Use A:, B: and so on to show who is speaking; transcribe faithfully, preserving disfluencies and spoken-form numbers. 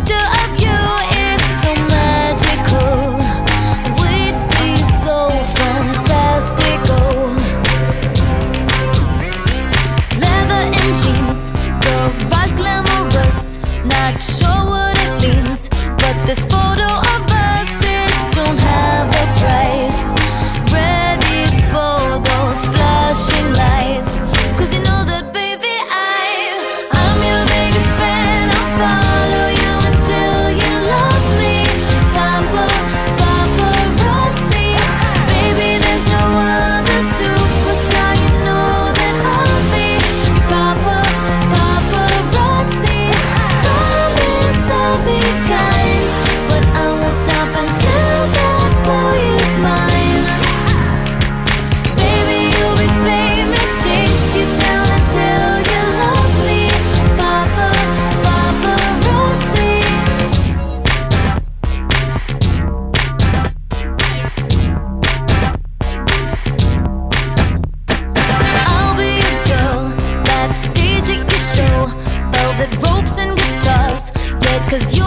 A: picture of you, it's so magical. We'd be so fantastical. Leather and jeans, garage glamorous. Not sure what it means, but this photo of us, it don't have a price. Ready for those flashing lights, 'cause you know that baby I, I'm your biggest fan. I'll follow you until you love me. Papa, paparazzi. Baby, there's no other superstar, you know that I'll be your papa, paparazzi. Promise I'll be kind, but I won't stop until that boy is mine. Baby, you'll be famous, chase you down until you love me. Papa, paparazzi. I'll be a girl backstage at your show, velvet ropes and guitars. Yeah, 'cause